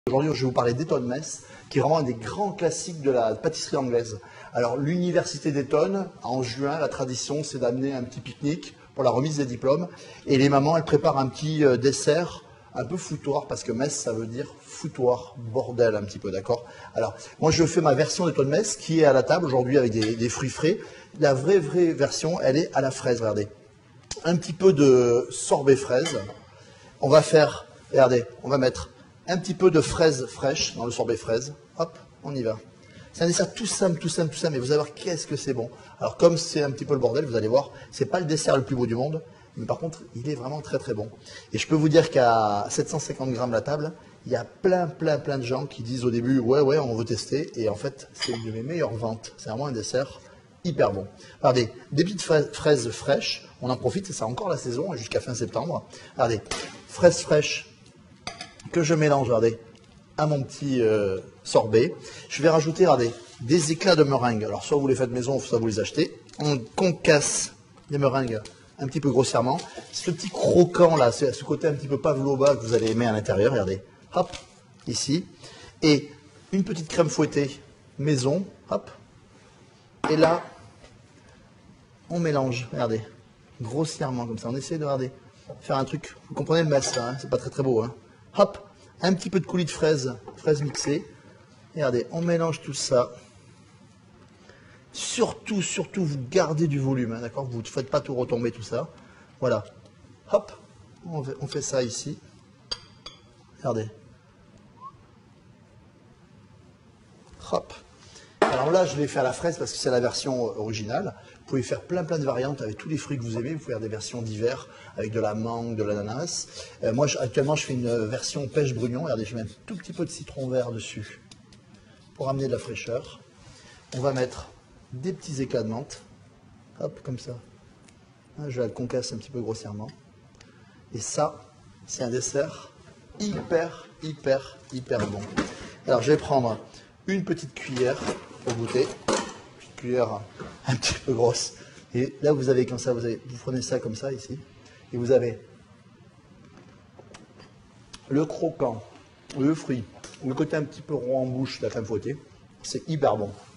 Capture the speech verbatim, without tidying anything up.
Aujourd'hui, je vais vous parler d'Eton Mess, qui est vraiment un des grands classiques de la pâtisserie anglaise. Alors, l'université d'Eton, en juin, la tradition, c'est d'amener un petit pique-nique pour la remise des diplômes. Et les mamans, elles préparent un petit euh, dessert un peu foutoir, parce que Mess, ça veut dire foutoir, bordel un petit peu, d'accord? Alors, moi, je fais ma version d'Eton Mess, qui est à la table aujourd'hui avec des, des fruits frais. La vraie, vraie version, elle est à la fraise, regardez. Un petit peu de sorbet fraise. On va faire, regardez, on va mettre un petit peu de fraises fraîches dans le sorbet fraise. Hop, on y va. C'est un dessert tout simple, tout simple, tout simple, mais vous allez voir qu'est-ce que c'est bon. Alors comme c'est un petit peu le bordel, vous allez voir, c'est pas le dessert le plus beau du monde, mais par contre, il est vraiment très très bon. Et je peux vous dire qu'à sept cent cinquante grammes la table, il y a plein, plein, plein de gens qui disent au début, ouais, ouais, on veut tester, et en fait, c'est une de mes meilleures ventes. C'est vraiment un dessert hyper bon. Regardez, des petites fraises, fraises fraîches, on en profite, c'est encore la saison, jusqu'à fin septembre. Regardez, fraises fraîches que je mélange, regardez, à mon petit euh, sorbet. Je vais rajouter, regardez, des éclats de meringue. Alors, soit vous les faites maison, soit vous les achetez. On concasse les meringues un petit peu grossièrement. Ce petit croquant là, c'est ce côté un petit peu pavlova que vous allez aimer à l'intérieur, regardez. Hop, ici. Et une petite crème fouettée maison, hop. Et là, on mélange, regardez, grossièrement comme ça. On essaie de, regardez, faire un truc. Vous comprenez le mess là, hein, c'est pas très très beau, hein. Hop, un petit peu de coulis de fraises, fraises mixées. Et regardez, on mélange tout ça. Surtout, surtout, vous gardez du volume, hein, d'accord? Vous ne faites pas tout retomber, tout ça. Voilà. Hop, on fait, on fait ça ici. Regardez. Hop. Alors là, je l'ai fait à la fraise parce que c'est la version originale. Vous pouvez faire plein plein de variantes avec tous les fruits que vous aimez. Vous pouvez faire des versions d'hiver avec de la mangue, de l'ananas. Euh, moi, je, actuellement, je fais une version pêche brugnon. Regardez, je mets un tout petit peu de citron vert dessus pour amener de la fraîcheur. On va mettre des petits éclats de menthe. Hop, comme ça. Je la concasse un petit peu grossièrement. Et ça, c'est un dessert hyper, hyper, hyper bon. Alors, je vais prendre une petite cuillère pour goûter. Une cuillère un petit peu grosse. Et là, vous avez comme ça, vous, avez, vous prenez ça comme ça ici. Et vous avez le croquant, le fruit, le côté un petit peu rond en bouche de la crème fouettée. C'est hyper bon.